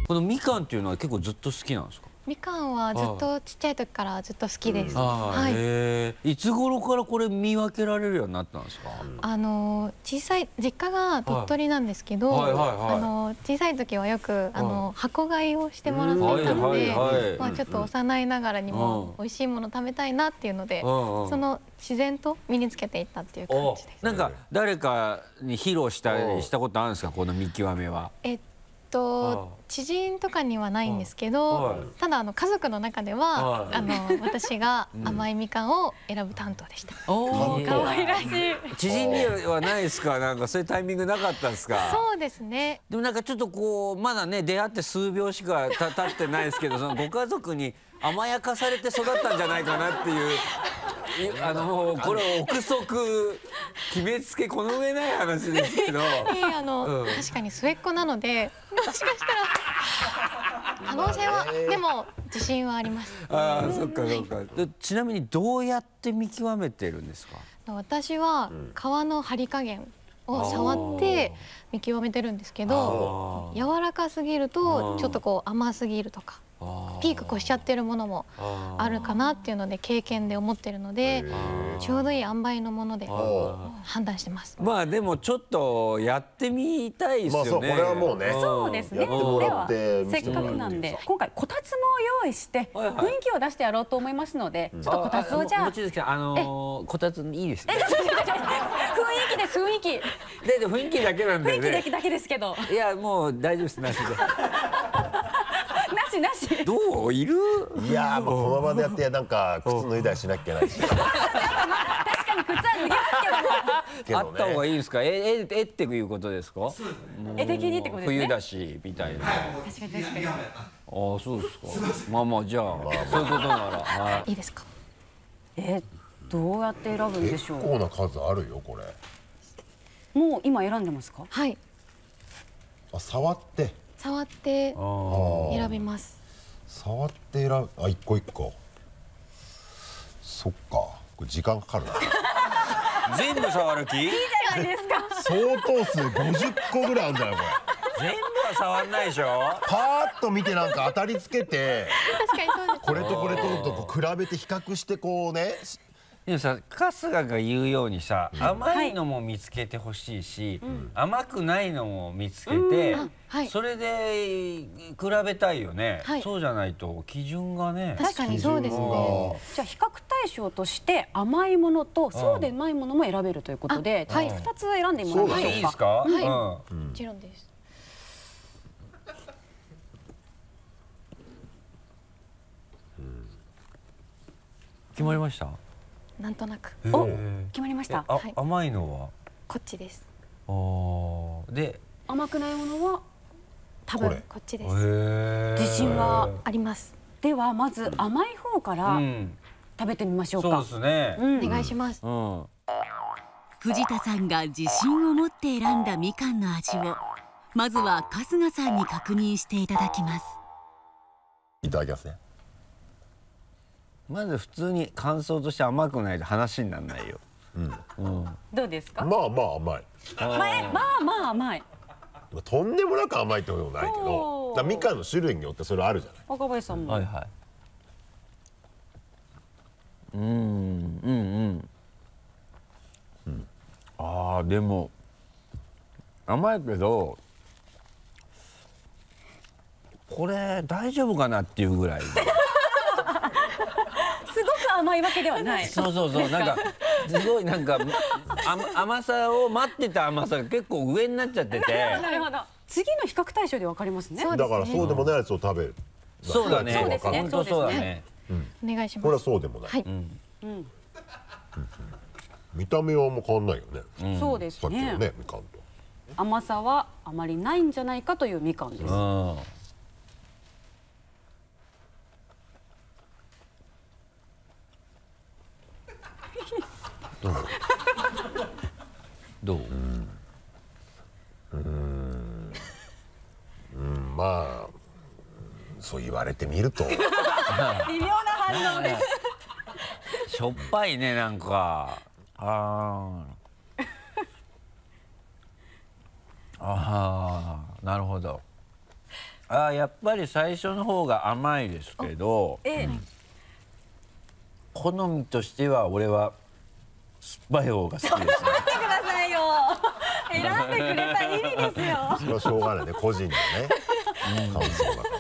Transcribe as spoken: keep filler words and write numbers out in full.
このみかんっていうのは結構ずっと好きなんですか？ みかんはずっとちっちゃい時からずっと好きです。 はい。いつ頃からこれ見分けられるようになったんですか？ あの小さい実家が鳥取なんですけど、あの小さい時はよくあの箱買いをしてもらっていたので、まあちょっと幼いながらにも美味しいもの食べたいなっていうので、その自然と身につけていったっていう感じです。 なんか誰かに披露したりしたことあるんですか、この見極めは？えっと知人とかにはないんですけど、ただあの家族の中ではあの私が甘いみかんを選ぶ担当でした。おお、可愛らしい。 知人にはないですか？なんかそういうタイミングなかったですか？ そうですね。 でもなんかちょっとこうまだね出会って数秒しかた経ってないですけど、そのご家族に甘やかされて育ったんじゃないかなっていう。あのもうこれ憶測決めつけこの上ない話ですけど、 いやあの、うん、確かに末っ子なのでもしかしたら可能性はでも自信はあります。 ああ、そっかそっか。ちなみにどうやって見極めてるんですか？ 私は皮の張り加減を触って見極めてるんですけど、柔らかすぎるとちょっとこう甘すぎるとか。ピーク越しちゃってるものもあるかなっていうので経験で思ってるので、ちょうどいい塩梅のもので判断してます。 まあでもちょっとやってみたいですよね。 これはもうね。 そうですね。ではせっかくなんで今回こたつも用意して雰囲気を出してやろうと思いますので、ちょっとこたつをじゃあ。 あのこたついいですね。 雰囲気です雰囲気。 で雰囲気だけなんでね。 雰囲気だけですけど。 いやもう大丈夫ですなしで。 なしなし。 どういる？ いやもうこの場でやってなんか靴脱いだりしなきゃいけないし。確かに靴は脱ぎますけど。 あった方がいいですか？ええっていうことですか？ 絵的にってことですね。 冬だしみたいな。 確かに確かに。ああそうですか。まあまあじゃあそういうことならいいですか？ えどうやって選ぶんでしょう？ 結構な数あるよこれ。 もう今選んでますか？ はい。 あ触って。 触って選びます。 触って選ぶ、あ一個一個。そっか、これ時間かかるな。 全部触る気？いいじゃないですか。 相当数ごじゅっこぐらいあるんじゃないこれ。全部は触んないでしょ。 パーッと見てなんか当たりつけて。 確かにそうです。 これとこれととこう比べて比較してこうね。 でもさ春日が言うようにさ、甘いのも見つけてほしいし、甘くないのも見つけて、それで比べたいよね。そうじゃないと基準がね。 確かにそうですね。 じゃあ比較対象として甘いものとそうでないものも選べるということで、ふたつ選んでみましょうか。 いいですか？はい、 もちろんです。 決まりました？ なんとなく。 お、決まりました。 甘いのはこっちです。 で、 甘くないものは多分こっちです。 自信はあります。 ではまず甘い方から食べてみましょうか。 そうですね。 お願いします。 藤田さんが自信を持って選んだみかんの味をまずは春日さんに確認していただきます。 いただきますね。 まず普通に感想として甘くないと話にならないよ。 どうですか？ まあまあ甘い。 まあまあ甘い。 とんでもなく甘いってこともないけど、みかんの種類によってそれあるじゃない。 若林さんも。 はいはい。うんうんうん。ああでも甘いけどこれ大丈夫かなっていうぐらい。 すごく甘いわけではない。 そうそうそう、なんかすごいなんか甘さを待ってた甘さが結構上になっちゃってて。 なるほど。次の比較対象でわかりますね。 だからそうでもないやつを食べる。 そうだね。 そうですね。 本当そうだね。 お願いします。 これはそうでもない。見た目はあんま変わんないよね。 そうですね。 さっきのねみかんと。 甘さはあまりないんじゃないかというみかんです。 どう？どう？ うん、うんまあそう言われてみると微妙な反応です。 しょっぱいねなんか。ああ。ああなるほど。 あ、やっぱり最初の方が甘いですけど、 ええ、 好みとしては俺は酸っぱい方が好きですね。 待ってくださいよ。選んでくれた意味ですよ。 それはしょうがないね、個人のね感想だから。